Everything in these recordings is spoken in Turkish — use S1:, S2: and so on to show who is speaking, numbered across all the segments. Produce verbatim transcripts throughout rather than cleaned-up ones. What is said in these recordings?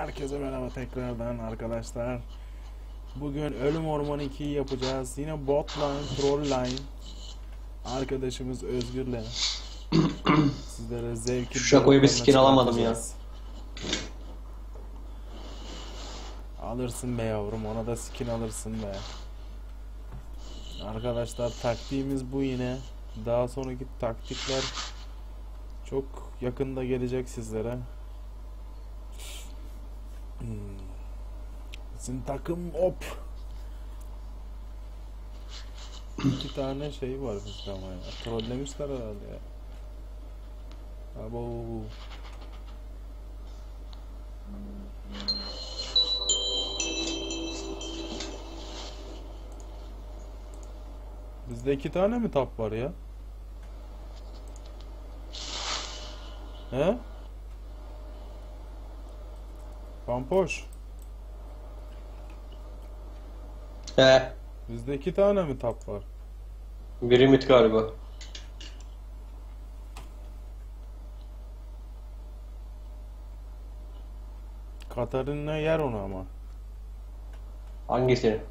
S1: Herkese merhaba tekrardan arkadaşlar. Bugün Ölüm Ormanı ikiyi yapacağız. Yine bot line, troll line. Arkadaşımız Özgür'le sizlere zevkli
S2: Şu Şako'yu bir
S1: droplarını
S2: skin alamadım ya.
S1: çıkartacağız. Alırsın be yavrum, ona da skin alırsın be. Arkadaşlar taktiğimiz bu yine. Daha sonraki taktikler çok yakında gelecek sizlere. Hmm. Bizim takım hop. İki tane şey var bizde ama ya. Trollemişler herhalde ya. Abo. Bizde iki tane mi tap var ya? He? Pampoş.
S2: He.
S1: Bizde iki tane mi tap var?
S2: Biri mit galiba.
S1: Katarina yer onu ama.
S2: Hangisi?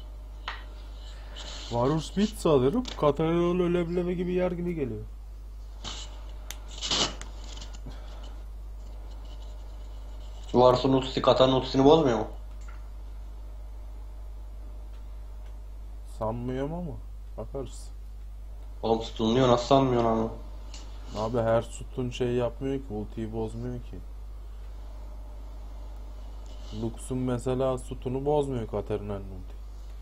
S1: Varus bit sanırım. Katarina ölebileme gibi yer gibi geliyor.
S2: Varsun ultisi Katar'ın ultisini bozmuyor mu?
S1: Sanmıyorum ama. Bakarız.
S2: Oğlum stunluyor, nasıl sanmıyorsun ama?
S1: Abi her sütun şey yapmıyor ki. Ultiyi bozmuyor ki. Lux'un mesela sütunu bozmuyor Katarina'nın ulti.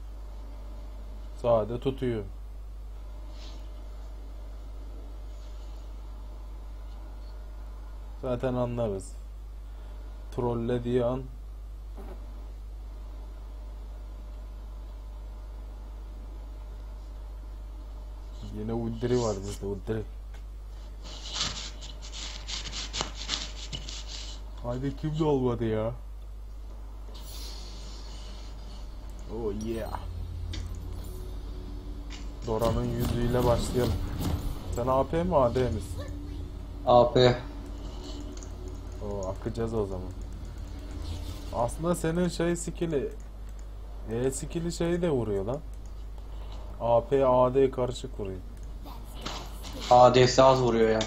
S1: Sade tutuyor. Zaten anlarız. Trollediği an yine Uldiri var bizde, Uldiri. Haydi kim de olmadı ya. Oh yeah. Dora'nın yüzüyle başlayalım. Sen A P mi A D misin?
S2: A P.
S1: Oo, akacağız o zaman. Aslında senin şey skill'i E skill'i şeyi de vuruyor lan. A P A D karışık vuruyor.
S2: A D'si az vuruyor ya.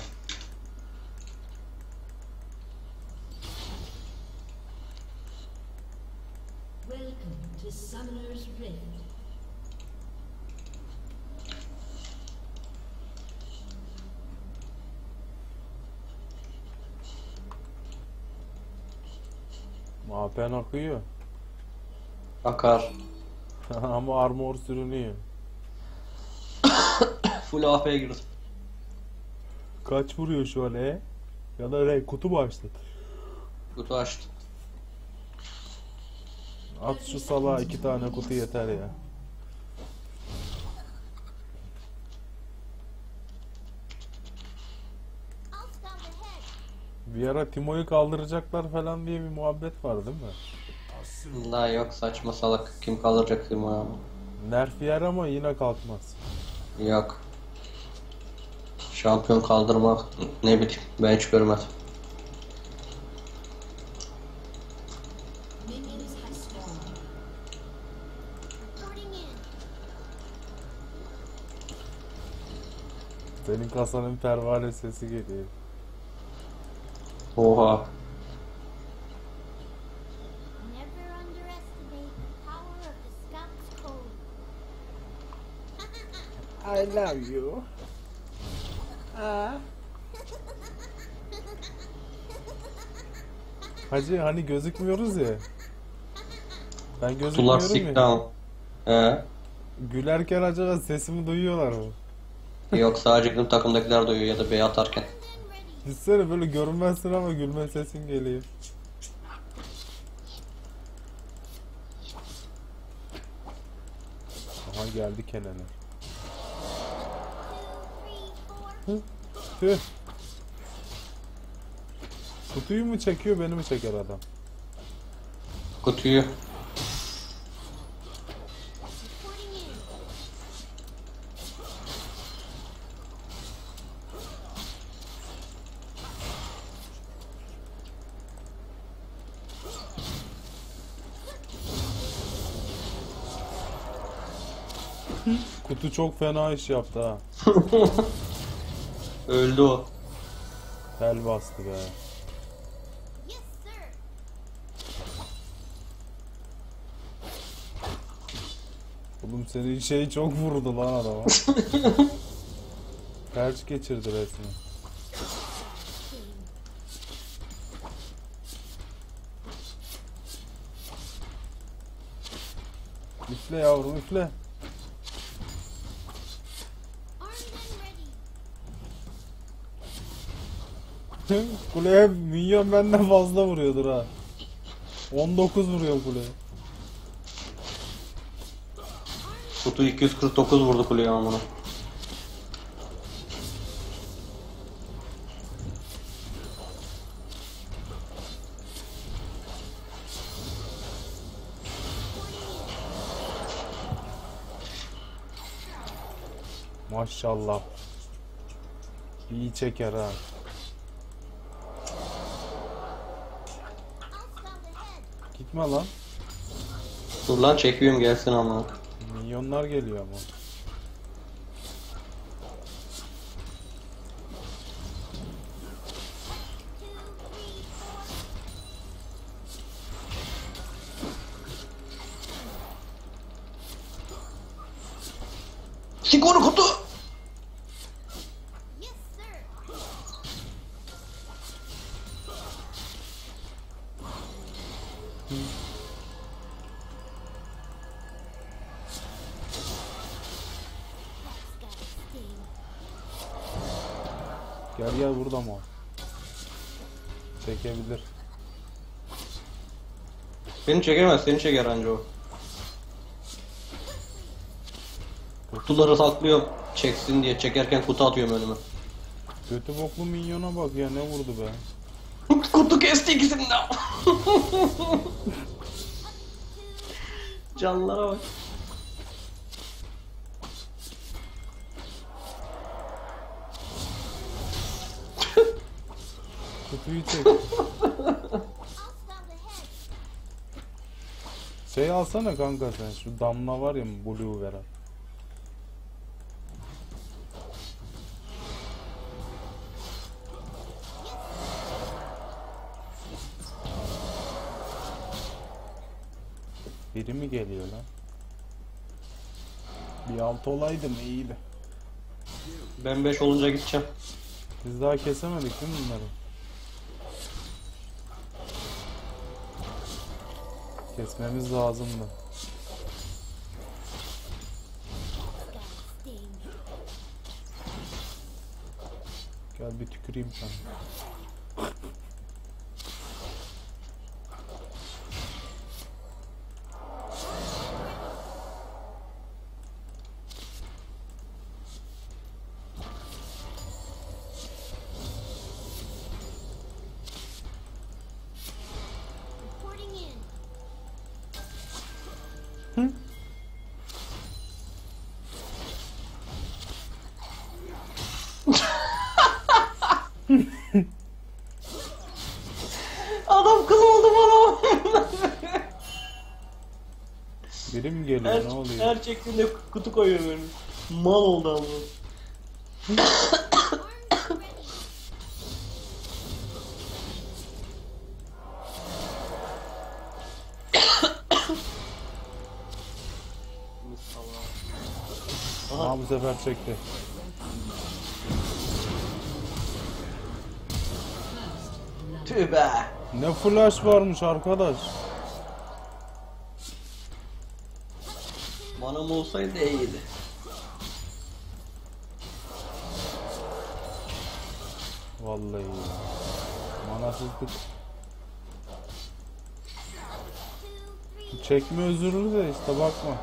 S3: Welcome to Summoner's Rift.
S1: A P'n akıyor.
S2: Akar.
S1: Ama armor sürünüyor.
S2: Full A P'ye girdi.
S1: Kaç vuruyor şu an E? Ya da R kutu mu açtı?
S2: Kutu açtı.
S1: At şu salağa iki tane kutu yeter ya. Bir ara Timo'yu kaldıracaklar falan diye bir muhabbet var değil mi?
S2: Daha yok, saçma salak. Kim kaldıracak kim ya?
S1: Nerf yer ama yine kalkmaz.
S2: Yok. Şampiyon kaldırmak ne bileyim, ben hiç görmedim.
S3: Minions have spawned. Reporting in.
S1: Senin kasanın pervane sesi geliyor.
S2: Oha.
S4: Never underestimate the power of the Scout's code.
S1: I love you. Hacı hani gözükmüyoruz ya. Ben
S2: Tular
S1: gözükmüyorum
S2: stick
S1: ya.
S2: down. He.
S1: Gülerken acaba sesimi duyuyorlar mı?
S2: Yok, sadece bizim takımdakiler duyuyor ya da B atarken.
S1: Düşünsene böyle görünmezsin ama gülme sesin geliyor. Aha geldi Kenan'a. Hı? Tüh. Kutuyu mu çekiyor, beni mi çeker adam?
S2: Kutuyu.
S4: Reporting in.
S1: Kutu çok fena iş yaptı ha.
S2: Öldü o.
S1: Tel bastı be.
S4: Yes, sir.
S1: Oğlum senin şey çok vurdu lan adama. Felç geçirdi resmen. Üfle yavrum üfle.
S4: Armed and ready.
S1: Kuleye minyon benden fazla vuruyordur ha. on dokuz vuruyor kuleye.
S2: Kutu iki yüz kırk dokuz vurdu kuleye amına.
S1: Maşallah. İyi çeker ha.
S4: I'll scout ahead.
S1: Gitme lan.
S2: Dur lan çekiyorum gelsin amına.
S1: Minyonlar geliyor ama.
S2: Sik onu kutu!
S4: Yes, sir. That's gotta sting.
S1: Gel gel burada mı? o? Çekebilir.
S2: Beni çekemez, seni çeker anca o. Kutuları saklıyorum çeksin diye, çekerken kutu atıyorum önüme.
S1: Kötü boklu minyona bak ya, ne vurdu be.
S2: Kutu kesti ikisini de. Canlara bak.
S1: Kutuyu çek.
S4: I'll scout ahead.
S1: Şey alsana kanka sen, şu damla var ya, blue veren. Biri mi geliyor lan? Bir altı olaydım iyiydi.
S2: Ben beş olunca gideceğim.
S1: Biz daha kesemedik değil mi bunları? Kesmemiz lazımdı.
S4: Gotta sting.
S1: Gel bir tüküreyim sana.
S4: Reporting in.
S2: Adam kız oldu bana.
S1: Biri mi geliyor,
S2: her,
S1: ne oluyor?
S2: her çektiğinde kutu koyuyorum önüme. Mal oldu ama.
S4: Armed and ready.
S1: Aha bu sefer çekti.
S2: Tüh be.
S1: Ne flash varmış arkadaş.
S2: Manam olsaydı iyiydi.
S1: Vallahi manasızlık.
S4: Two, three.
S1: Çekme özürlü de işte, bakma.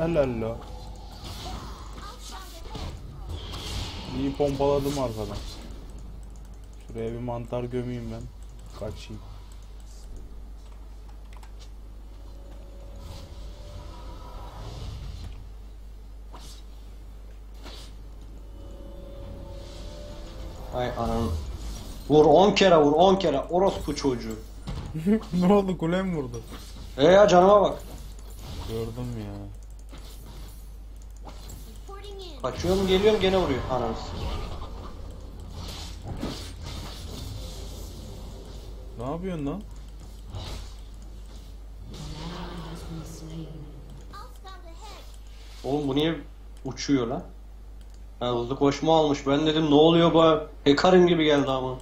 S1: Helal la. İyi pompaladım arkadan. Şuraya bir mantar gömeyim ben. Kaçayım.
S2: Ay anam. Vur on kere vur on kere orospu çocuğu.
S1: Ne oldu, kule mi vurdu?
S2: E ya canıma bak.
S1: Gördüm ya.
S4: Reporting in.
S2: Kaçıyorum geliyorum gene vuruyor ananız.
S1: Ne yapıyorsun lan?
S3: An ally has been slain.
S4: I'll stand ahead.
S2: Oğlum bu niye uçuyor lan? Ha, hızlı koşma almış. Ben dedim ne oluyor bu? Hekarim gibi geldi ama.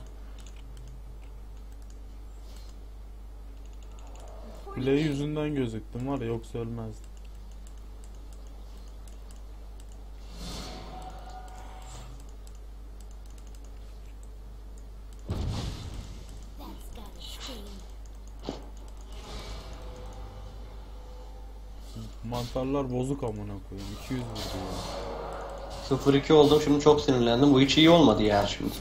S1: Kule yüzünden gözüktüm var ya, yoksa ölmezdim.
S4: That's gotta sting.
S1: Mantarlar bozuk amına koyayım. iki yüz vurdu ya.
S2: sıfır iki oldum şimdi çok sinirlendim. Bu hiç iyi olmadı ya şimdi.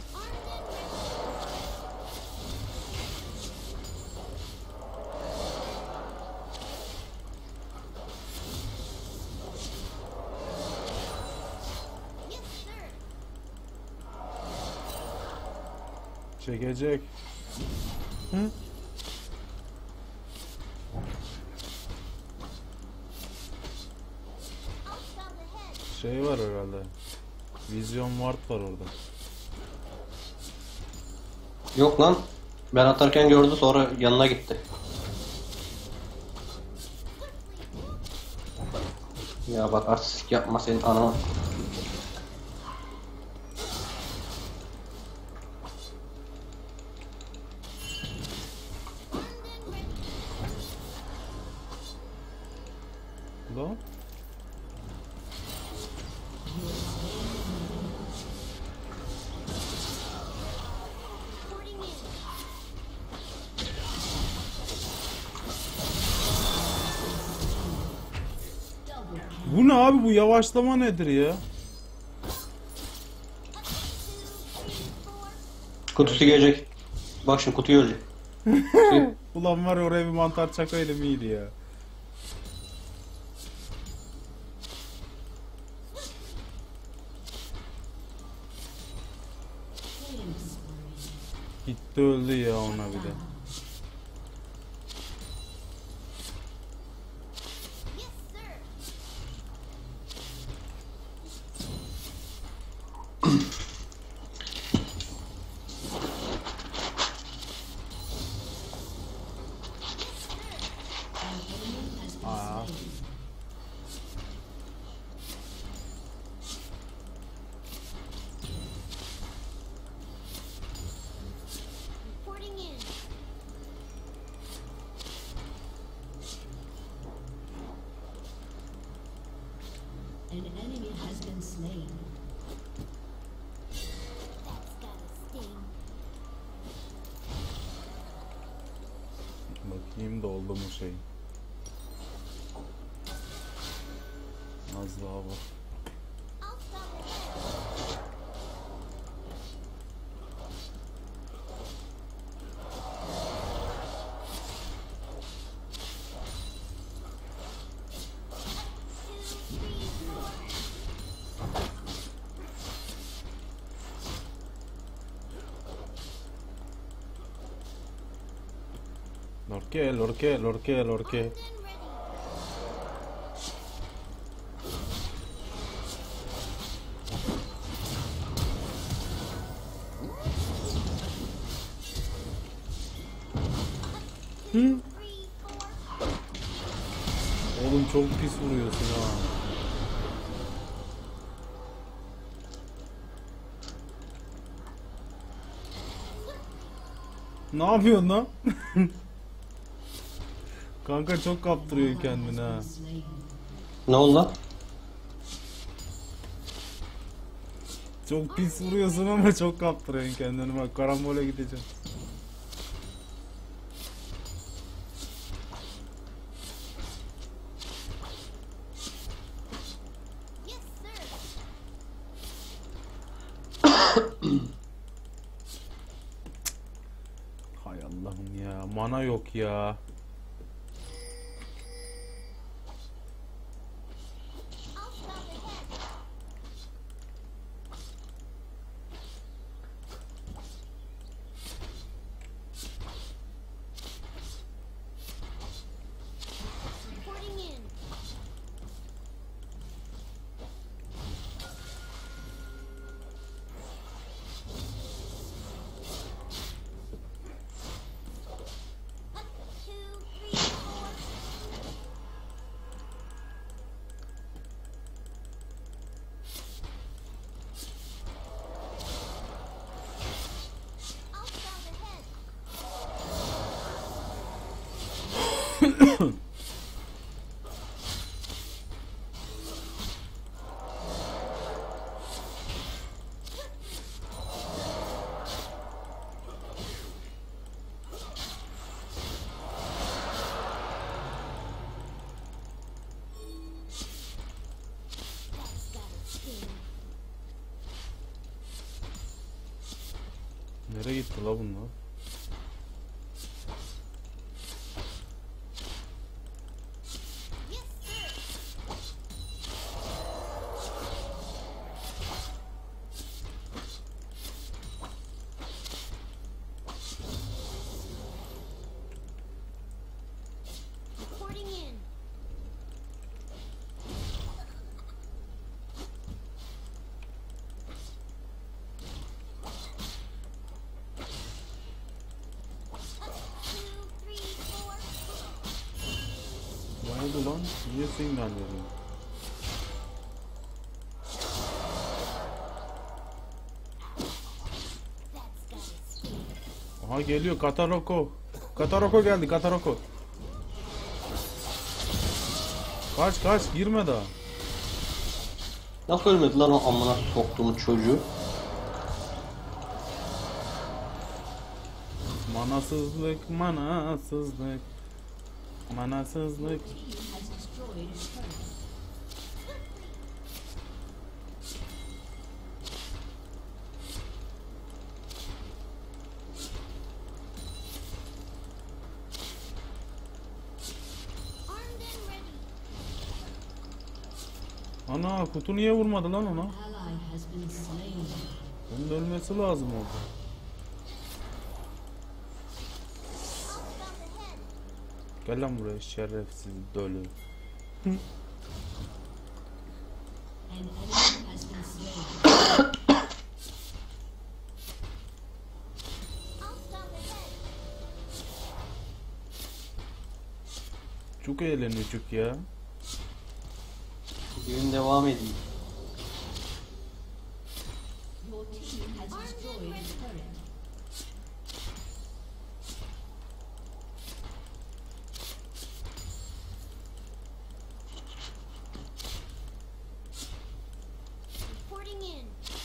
S4: Yes, sir.
S1: Çekecek. Hı?
S4: I'll stand ahead.
S1: Şey var herhalde. Vizyon ward var orada.
S2: Yok lan. Ben atarken gördü sonra yanına gitti. Ya bak artistik yapma senin anana.
S1: Lan?
S4: Reporting in.
S1: Bu ne abi, bu yavaşlama nedir ya?
S2: Kutusu gelecek. Bak şimdi kutuyu ölecek.
S1: Ulan var ya, oraya bir mantar çakayla mı iyiydi ya?
S3: Killing spree.
S1: Gitti öldü ya ona bir de.
S4: Yes, sir.
S3: An enemy has been
S1: Aa.
S3: slain.
S4: Reporting in.
S3: An enemy has been slain.
S4: That's gotta sting.
S1: Bakayım doldu mu şey. Az daha var.
S4: I'll stand ahead. Two, three, four.
S1: Lorke, lorke, lorke, lorke.
S4: Then ready.
S1: Hı?
S4: Three, four.
S1: Oğlum çok pis vuruyorsun ha. Ne yapıyorsun lan? Kanka çok kaptırıyor kendini ha.
S3: Slain.
S2: Ne oldu lan?
S1: Çok pis vuruyorsun ama çok kaptırıyorsun kendini, bak karambole gideceğim. Hay Allah'ım ya. Mana yok ya.
S4: I'll stop ahead. Reporting in. Up, two, three, four. I'll stop ahead. That's gotta sting.
S1: Nereye gitti la bunlar?
S4: Yes, sir. Reporting in. Up, two, three, four.
S1: Ne oldu lan? Niye sinyal veriyor?
S4: That's gotta sting.
S1: Aha geliyor Kataroko. Kataroko geldi Kataroko. Kaç kaç girme daha.
S2: Nasıl ölmedi lan o amına soktuğumuz çocuğu?
S1: Manasızlık manasızlık. Manasızlık.
S3: Team has destroyed a turret.
S4: Armed and ready.
S1: Ana kutu niye vurmadı lan ona?
S3: Ally has been slain.
S1: Onun ölmesi lazım orada.
S4: I'll stop ahead.
S1: Gel lan buraya şerefsiz dölü.
S3: An enemy has been slain.
S4: I'll stop ahead.
S1: Çok eğleniyor çok ya.
S2: Bugün devam edeyim.
S3: Your team has destroyed a turret.
S4: Reporting in.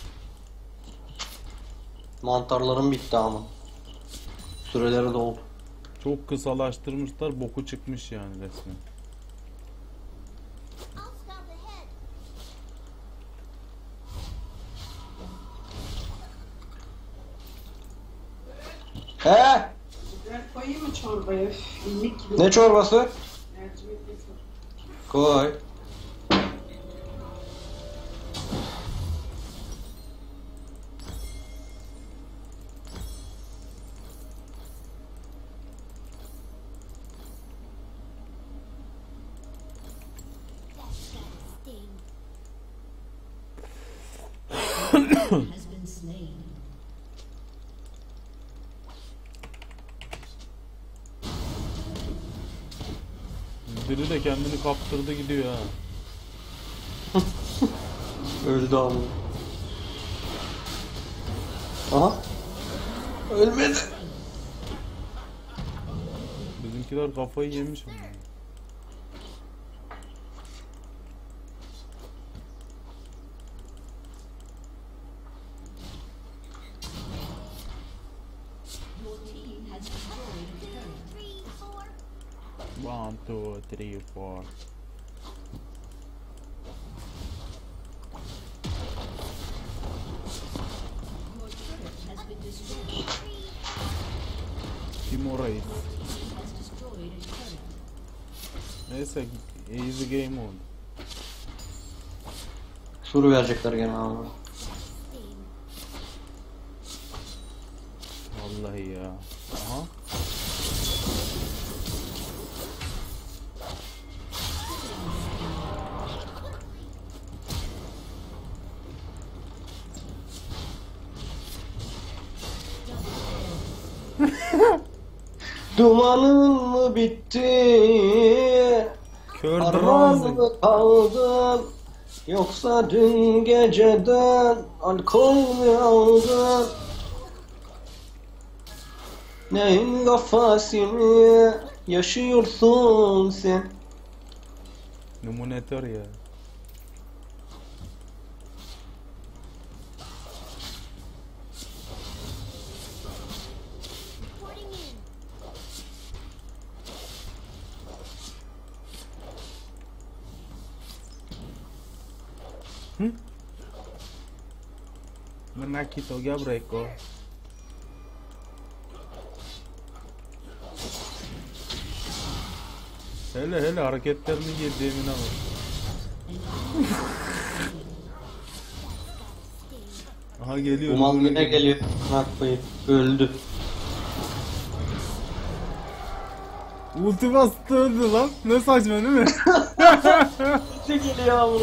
S2: Mantarlarım bitti ama. Süreleri doldu.
S1: Çok kısalaştırmışlar boku çıkmış yani resmen.
S4: I'll stop ahead.
S2: He?
S5: Ben koyayım mı çorbaya? Üf, İllik gibi.
S2: Ne çorbası?
S5: Mercimekli çorba.
S2: Koy.
S4: That's gotta sting.
S3: Has been slain.
S1: Biri de kendini kaptırdı gidiyor ha.
S2: Öldü ama. Aha. Ölmedi.
S1: Bizimkiler kafayı yemiş ama.
S3: Your team has destroyed a turret.
S4: Three, four.
S1: One, two, three, four.
S3: Your turret has been destroyed.
S4: Three.
S1: Kim orayı?
S3: has destroyed a turret.
S1: Neyse easy game oldu.
S2: Suru verecekler gene abi.
S1: Vallahi ya. Aha.
S2: Dumanın mı bitti?
S1: Kör
S2: Harman
S1: drone.
S2: mı kaldın? Yoksa dün geceden alkol mü aldın? Neyin kafasını yaşıyorsun sen?
S1: Numunatör ya.
S4: Reporting in.
S1: Menakito Gabreko. Hele hele hareketlerini yediğimine bak. Aha geliyor.
S2: Umal
S1: Numune'ye
S2: yine geliyor. Bak koyayım. Öldü.
S1: Ulti bastı öldü lan. Ne saçma değil mi?
S2: Ne geliyor abi?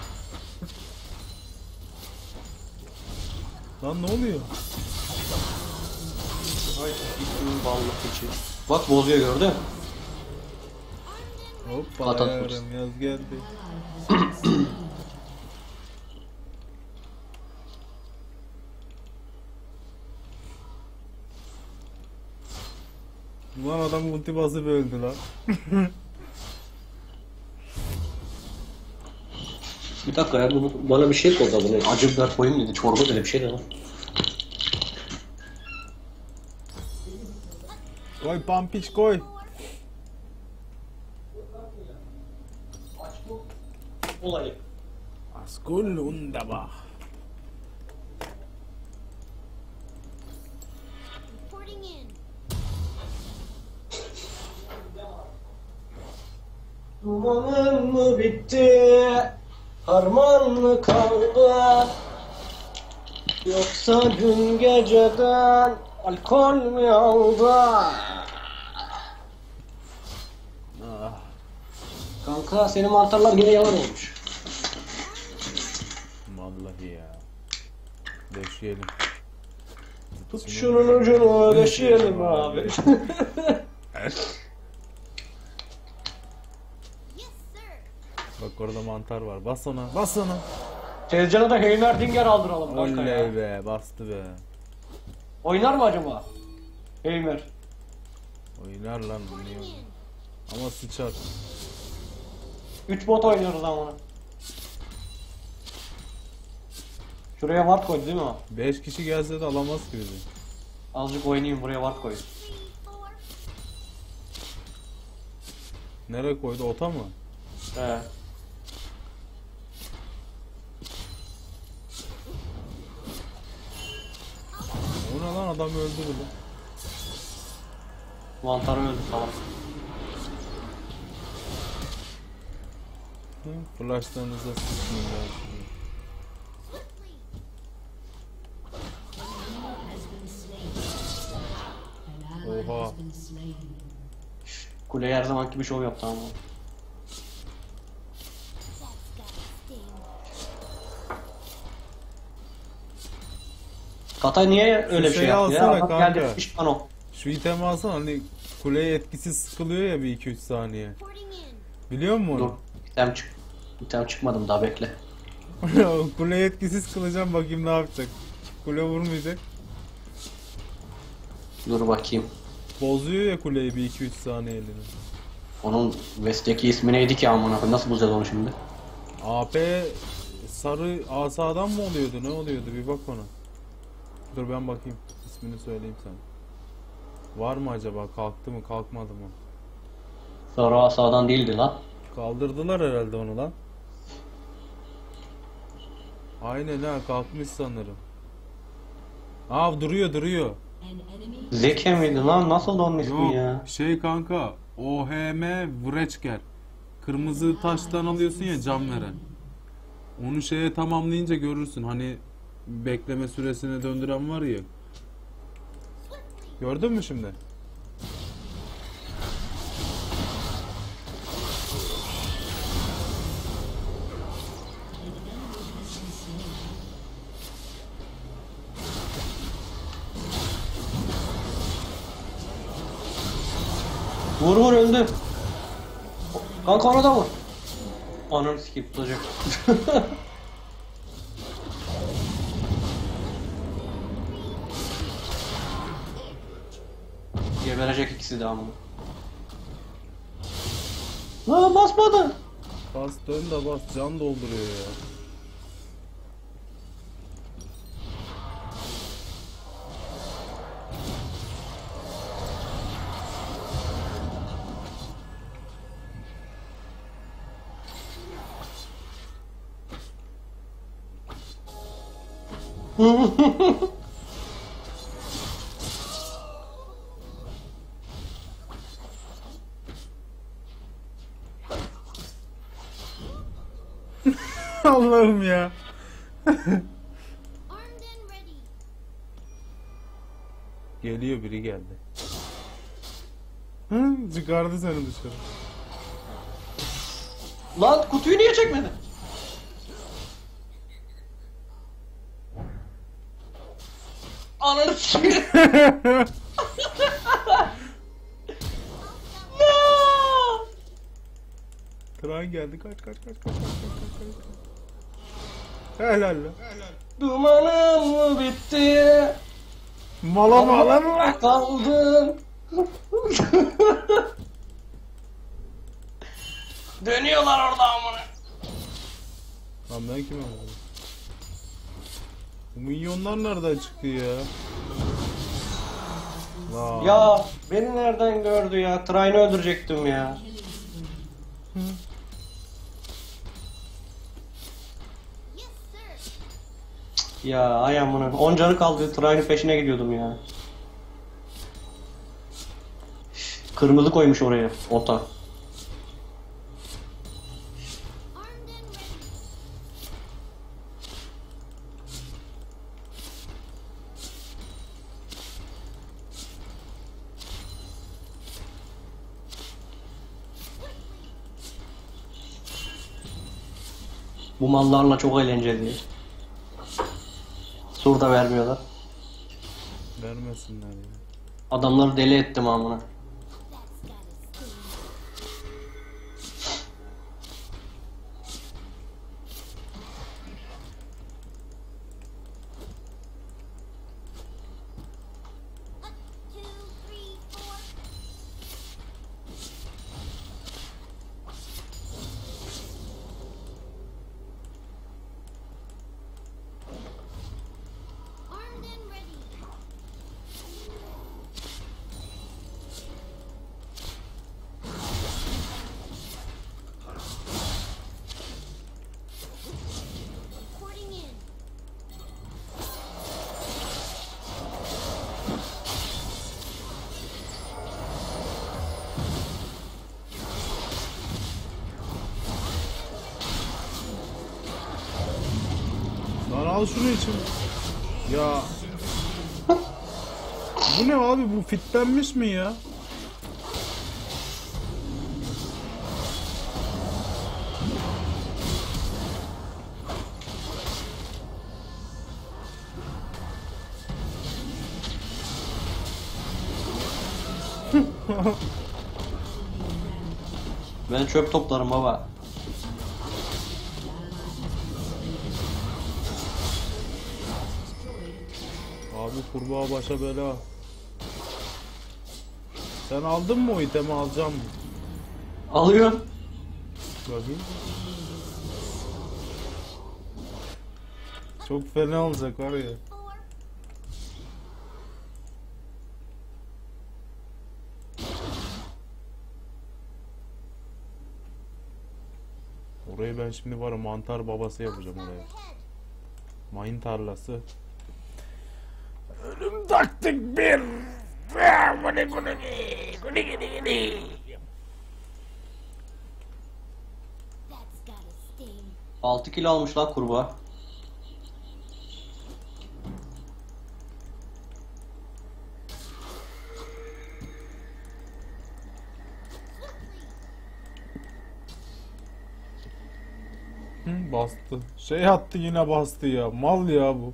S1: Lan ne oluyor?
S2: Ay gittim ballı keçi. Bak bozuyor gördün mü?
S1: Hoppa
S2: Atat
S1: yarım yaz geldi. Lan adam ulti basıp öldü lan.
S2: Bir dakika ya bu, bana bir şey koydu bunu. Acı biber koyayım dedi. Çorba dedi bir şey de var.
S1: Koy pampiç koy.
S2: Olayı.
S1: Askul undaba.
S4: Reporting in.
S2: Dumanın mı bitti? Harman mı kaldı? Yoksa dün geceden alkol mü aldı?
S1: Ah.
S2: Kanka senin mantarlar gene yalan olmuş.
S1: Vallahi ya. Deşeyelim.
S2: Tut şunun ucunu deşeyelim abi.
S4: Yes, sir.
S1: Bak orada mantar var. Bas ona. Bas ona.
S2: Tezcan'a da Heimerdinger aldıralım kanka ya.
S1: Oley be. Bastı be.
S2: Oynar mı acaba? Heimer.
S1: Oynar lan.
S4: Reporting
S1: Niye?
S4: in.
S1: Ama sıçar.
S2: üç bot oynuyoruz ama. Şuraya ward koydu değil mi o?
S1: beş kişi gelse de alamaz ki bizi.
S2: Azıcık oynayayım buraya ward koydu.
S4: Three, four.
S1: Nereye koydu? Ota mı?
S2: He.
S1: O ne lan, adam öldü bile.
S2: Mantar öldü tamam.
S1: Hı, Flashlarınıza sıçmayın ben sizi.
S3: Has been slain. An ally
S1: Oha.
S3: has been slain.
S2: Kule her zamanki bir şov yaptı ama.
S4: That's gotta sting.
S2: Katay niye öyle bir şey
S1: şeyi
S2: yaptı ya?
S1: alsana
S2: Adam
S1: kanka.
S2: geldi pişman ol.
S1: Şu itemi alsana, hani kuleye etkisiz sıkılıyor ya bir iki üç saniye.
S4: Reporting in.
S1: Biliyor musun
S2: Dur.
S1: onu?
S2: İtem çık. İtem çıkmadım daha bekle.
S1: Kuleye etkisiz kılacağım, bakayım ne yapacak. Kule vurmayacak.
S2: Dur bakayım.
S1: Bozuyor ya kuleyi bir iki üç saniyeliğine.
S2: Onun West'teki ismi neydi ki amına koyayım? Nasıl bulacağız onu şimdi?
S1: A P sarı asadan mı oluyordu, ne oluyordu, bir bak ona. Dur ben bakayım, ismini söyleyeyim sana. Var mı acaba, kalktı mı kalkmadı mı?
S2: Sonra sağdan değildi lan.
S1: Kaldırdılar herhalde onu lan. Aynen ha, kalkmış sanırım. Aa duruyor duruyor.
S3: An enemy
S2: Zeke miydi lan? Nasıl da onun ismi
S1: Yok
S2: ya?
S1: şey kanka O H M Wrecker. Kırmızı taştan alıyorsun ya can veren. Onu şeye tamamlayınca görürsün hani bekleme süresine döndüren var ya. Gördün mü şimdi?
S2: Vur vur öldü. Kanka ona da vur. Ananı sikip tutacak. Geberecek ikisi de ama. Lan basmadı.
S1: Bas dön de bas can dolduruyor ya. Allah'ım ya.
S4: Armed and ready.
S1: Geliyor biri geldi. Hı, çıkardı seni dışarı.
S2: Lan kutuyu niye çekmedi? Ananı sikeyim. No!
S1: Tren geldi kaç kaç kaç kaç kaç kaç kaç kaç. Helal lan.
S2: Dumanım mı bitti?
S1: Mala mala mı?
S2: Kaldım. Dönüyorlar orada amına.
S1: Lan ben kime vurdum? Bu minyonlar nereden çıktı ya? Lan.
S2: Ya beni nereden gördü ya? Trine öldürecektim ya.
S4: Yes, sir.
S2: Ya ay amına. on canı kaldı. Trine'in peşine gidiyordum ya. Kırmızı koymuş oraya. Ota.
S4: Armed and ready.
S2: Bu mallarla çok eğlenceli. Sur da vermiyorlar.
S1: Vermesinler ya.
S2: Adamları deli ettim amına.
S4: That's gotta sting. One, two, three, four. Armed and ready. Reporting in.
S1: Lan al şunu için. Ya. Bu ne abi bu fitlenmiş mi ya?
S2: Ben çöp toplarım baba.
S1: Abi kurbağa başa bela. Sen aldın mı o itemi alacağım mı?
S2: Alıyorum.
S1: Bakayım. Çok fena olacak var ya.
S4: Four.
S1: Orayı ben şimdi var ya mantar babası yapacağım oraya.
S4: Ahead.
S1: Mayın tarlası. Ölüm taktik bir.
S4: That's gotta sting.
S2: altı kilo almış lan kurbağa.
S1: Hı, bastı. Şey attı yine bastı ya. Mal ya bu.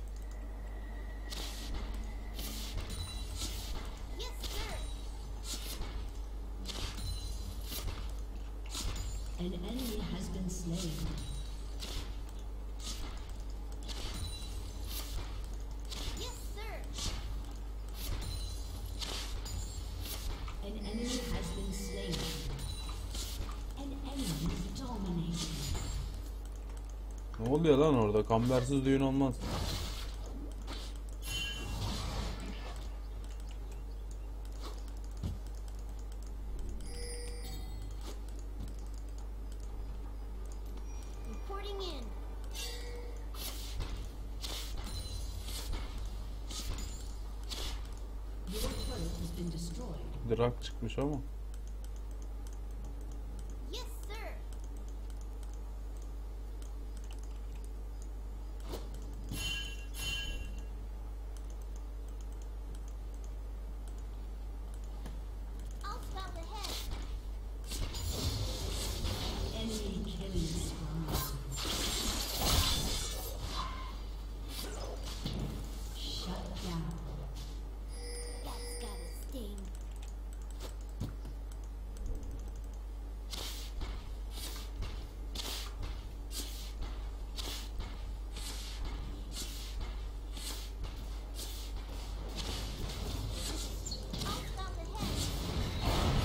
S4: Yes, sir.
S3: An enemy has been slain.
S4: Yes, sir.
S3: An enemy has been slain. An enemy dominated.
S1: Ne oluyor lan orada? Kambersiz düğün olmaz.
S4: Reporting in.
S3: Your turret has been destroyed.
S1: Drak çıkmış ama.
S4: Yes, sir. I'll scout ahead.
S3: Enemy killing spree. Shut down.
S4: That's gotta sting. I'll scout ahead.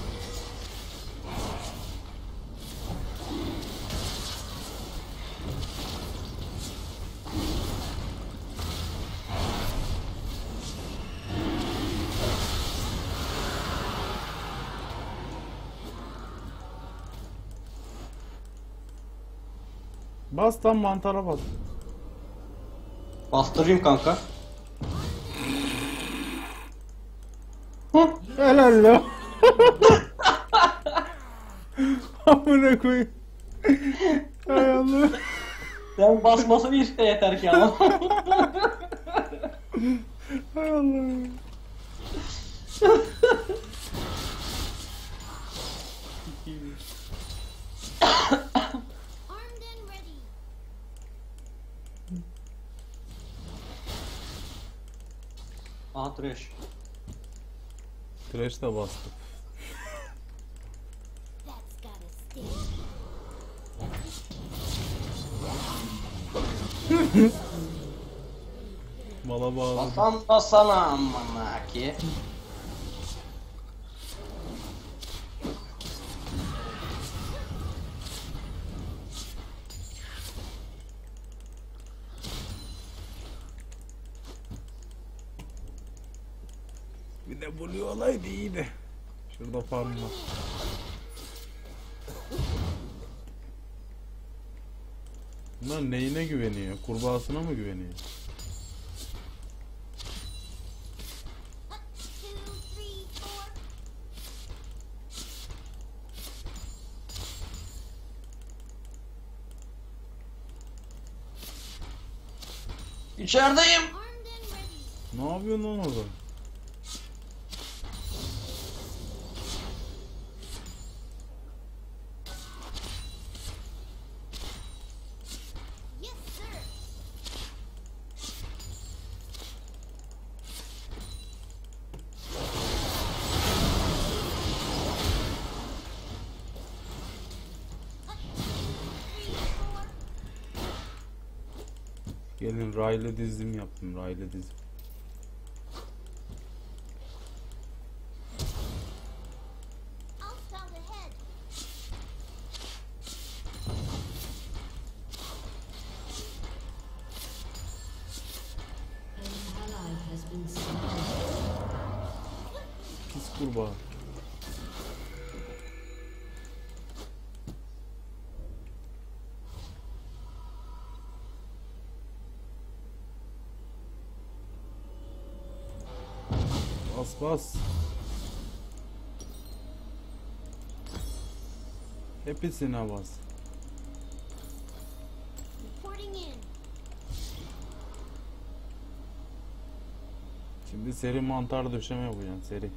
S1: Bas tam mantara bas.
S2: Bastırayım kanka.
S1: Helal lan. Amına koyayım. Hay Allah.
S2: Ben basması bir işte yeter ki ama.
S1: Hay Allah.
S4: Armed and ready.
S2: Aha trash.
S1: Trash de bastı.
S4: That's gotta sting.
S1: Mala bağladı.
S2: Basan basana amına ki.
S1: Bir de Blue olaydı iyiydi. Şurada farm var. Bunlar neyine güveniyor? Kurbağasına mı güveniyor?
S4: Two, three, four.
S2: İçerideyim.
S4: Armed and ready.
S1: Ne yapıyorsun lan orada?
S4: Yes, sir. Three, four.
S1: Gelin raylı dizim yaptım, raylı dizim.
S4: I'll scout ahead.
S3: An ally has been slain.
S1: Pis kurbağa. Bas bas. Hepsine bas.
S4: Reporting in.
S1: Şimdi seri mantar döşeme yapacaksın seri.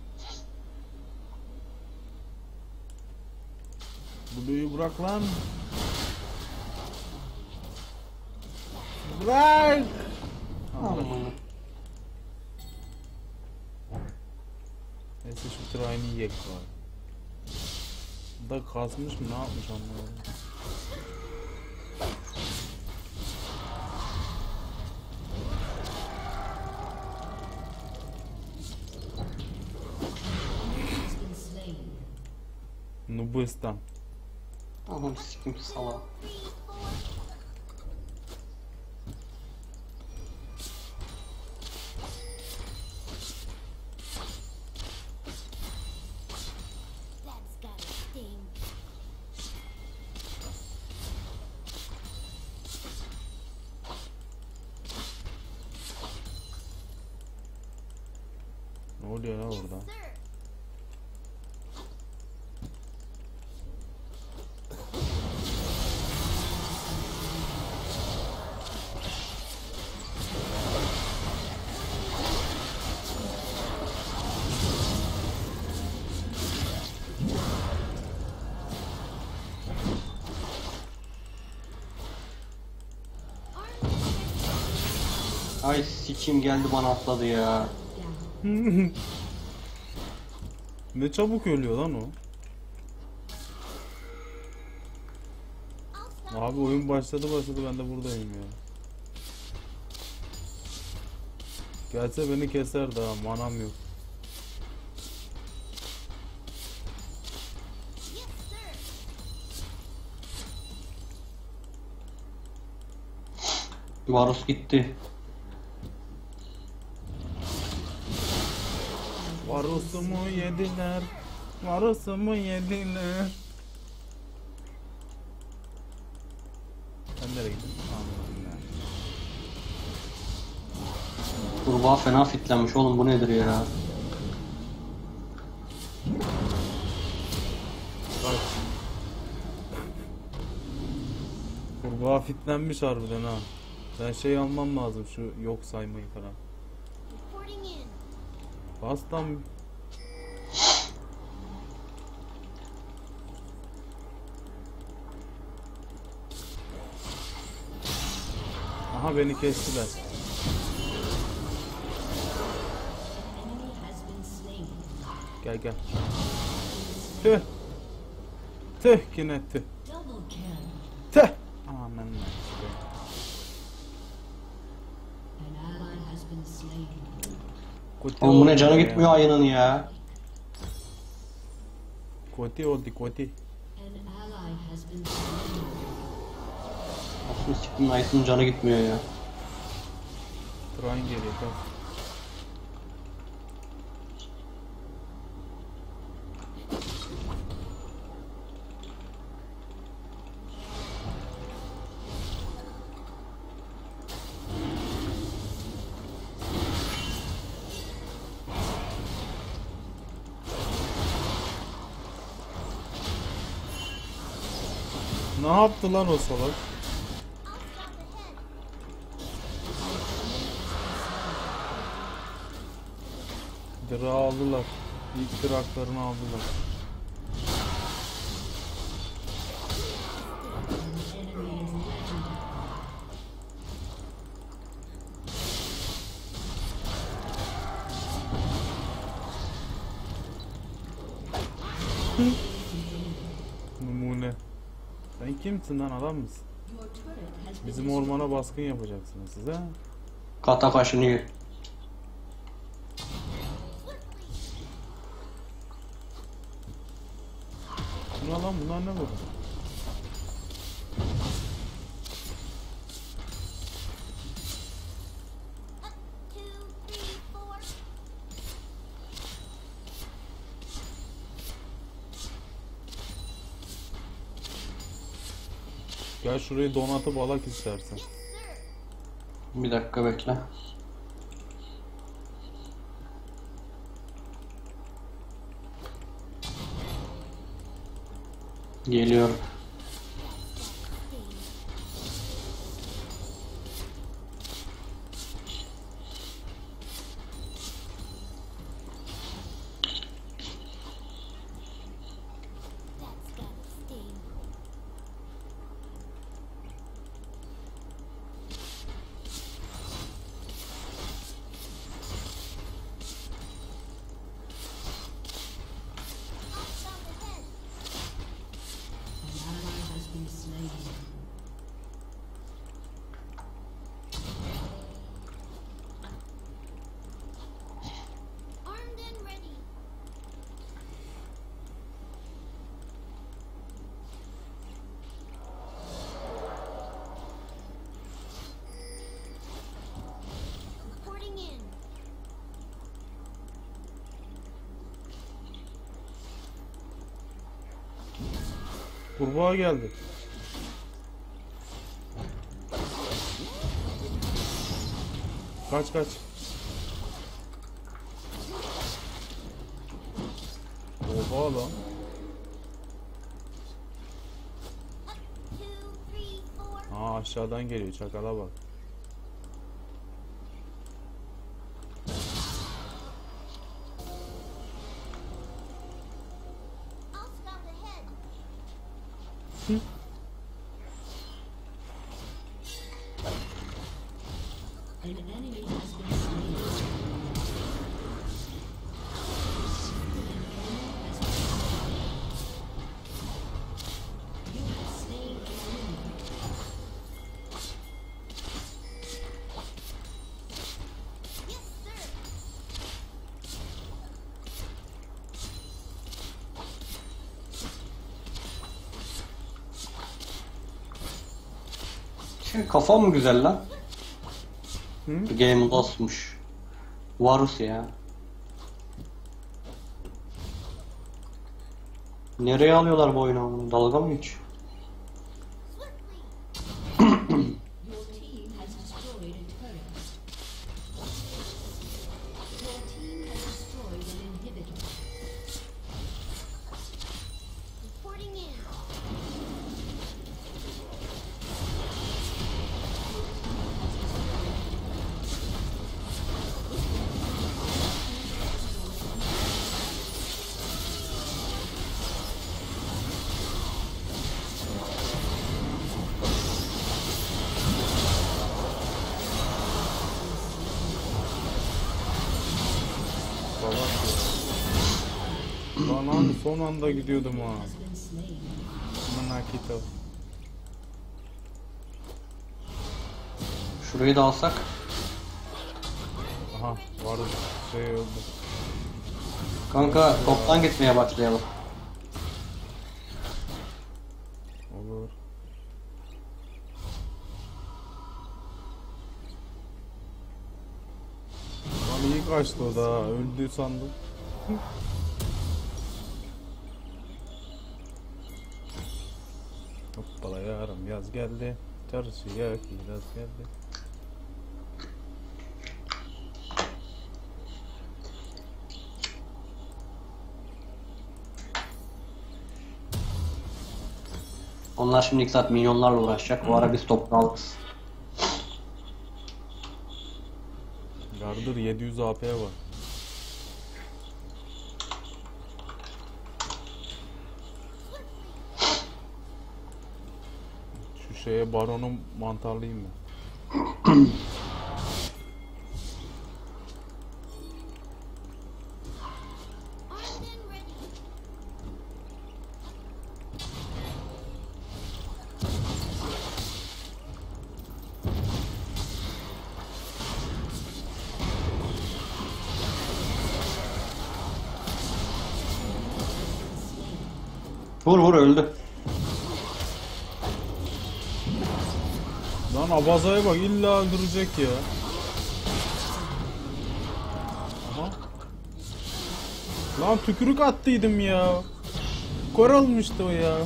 S1: Blue'yu bırak lan. Bırak.
S2: Aman.
S1: Neyse şu tırayını yiyek var. Da kasmış mı ne yapmış anlamadım.
S3: Has been slain.
S1: Nubistan.
S2: Aman sikim salak.
S4: That's gotta sting.
S1: Ne oluyor lan
S4: Yes,
S1: orada?
S4: sir.
S2: Ay sikim geldi bana atladı ya.
S1: Ne çabuk ölüyor lan o.
S4: I'll stop.
S1: Abi oyun başladı başladı ben de buradayım ya. Gelse beni keser daha manam yok.
S4: Yes, sir.
S2: Varus gitti.
S1: Varusumu yediler. Varusumu yediler. Sen nereye gittin? Anladım ya.
S2: Kurbağa fena fitlenmiş oğlum, bu nedir ya?
S1: Bak. Kurbağa fitlenmiş harbiden ha. Ben şey almam lazım şu yok saymayı falan.
S4: Reporting in.
S1: Bas lan. Aha beni kestiler.
S3: Enemy has been slain.
S1: Gel gel. Tüh. Tüh yine tüh.
S3: Double kill.
S1: Tüh. Aman lan.
S3: An ally has been slain.
S1: Koti
S2: Oğlum bu ne,
S1: oldu
S2: canı
S1: ya.
S2: gitmiyor ayının ya.
S1: Koti oldu koti.
S3: An ally has been slain.
S2: Aslında sikim ayısının canı gitmiyor ya.
S1: Train geliyor bak. Ne yaptı lan o salak?
S4: I'll stop ahead.
S1: Dırağı aldılar. İlk dıraklarını aldılar.
S3: An enemy is legendary.
S1: Numune. Sen kimsin lan, adam mısın?
S3: Your turret has been
S1: Bizim ormana baskın yapacaksınız siz ha?
S2: Kata kaşınıyor.
S1: Bu ne lan, bunlar ne bu?
S4: Up, two, three, four.
S1: Gel şurayı donatıp alak istersen.
S4: Yes, sir.
S2: Bir dakika bekle. Geliyorum.
S4: That's gotta sting. Off on the head.
S3: An ally has been slain.
S4: Armed and ready. Reporting in.
S1: Kurbağa geldi. Kaç kaç. Oha lan.
S4: Up, two, three, four.
S1: Aa aşağıdan geliyor, çakala bak.
S4: I'll scout ahead.
S3: An enemy has been slain. You have slain an enemy.
S4: Yes, sir.
S2: Şey, kafam mı güzel lan?
S1: Hı?
S2: Game Lost'muş. Varus ya. Nereye alıyorlar bu oyunu? Dalga mı hiç?
S4: Swiftly.
S3: Your team has destroyed a turret. Your team has destroyed an inhibitor.
S4: Reporting in.
S1: Salak ya. Lan abi son anda gidiyordum ha.
S3: Has been slain.
S1: Manakito.
S2: Şurayı da alsak.
S1: Aha var şey öldü.
S2: Kanka toptan gitmeye başlayalım.
S1: Olur. Lan iyi kaçtı o da, öldü sandım. Hoppala yarım yaz geldi. Çarşıya kiraz geldi.
S2: Onlar şimdi ilk saat milyonlarla uğraşacak. O ara biz toplu alırız.
S1: Yardır yedi yüz A P var. Şu şeye baronu mantarlayayım mı?
S4: Armed and ready.
S2: Vur vur öldü.
S1: Lan Abaza'ya bak, illa öldürecek ya. Aha. Lan tükürük attıydım ya. Kor olmuştu o ya.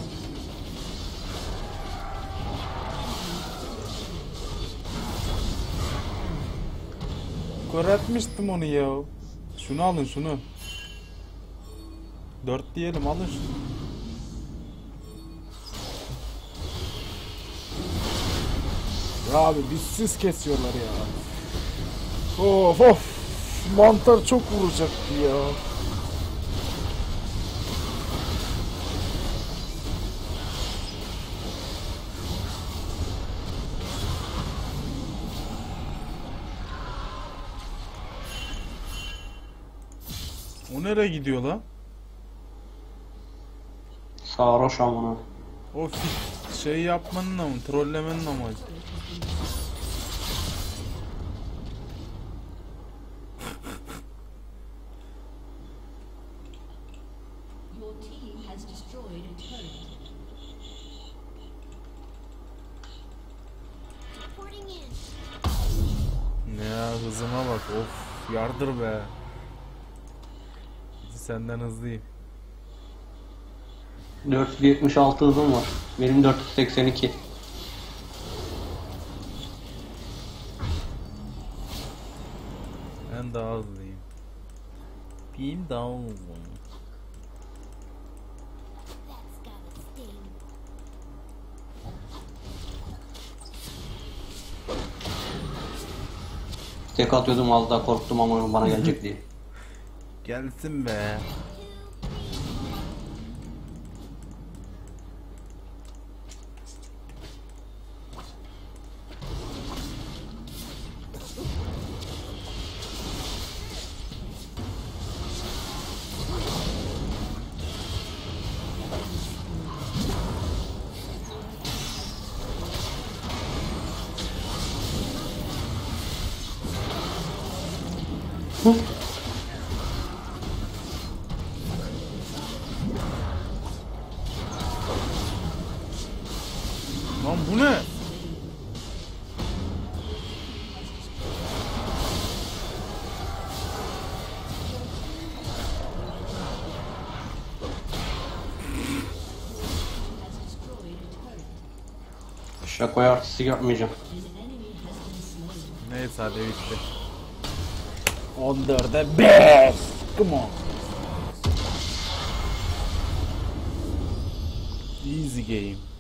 S1: Kor etmiştim onu ya. Şunu alın şunu. Dört diyelim, alın şunu. Abi bizsiz kesiyorlar ya. Of of. Mantar çok vuracaktı ya. O nereye gidiyor lan?
S2: Sarhoş amına.
S1: O fit şey yapmanın mı? Trollemenin amacı.
S3: Your team has destroyed a turret.
S4: Reporting in.
S1: Ne ya, hızıma bak, of yardır be. Senden hızlıyım.
S2: dört yüz yetmiş altı hızım var. Benim dört yüz seksen iki.
S1: Ben daha hızlıyım. Benim daha hızlıyım.
S4: That's gotta sting.
S2: Tek atıyordum, az daha korktum ama bana gelecek diye.
S1: Gelsin be. Lan bu ne?
S2: Şakoya artistik yapmayacağım.
S1: Neyse hadi bitti. on dörde beş. Come on. Easy game.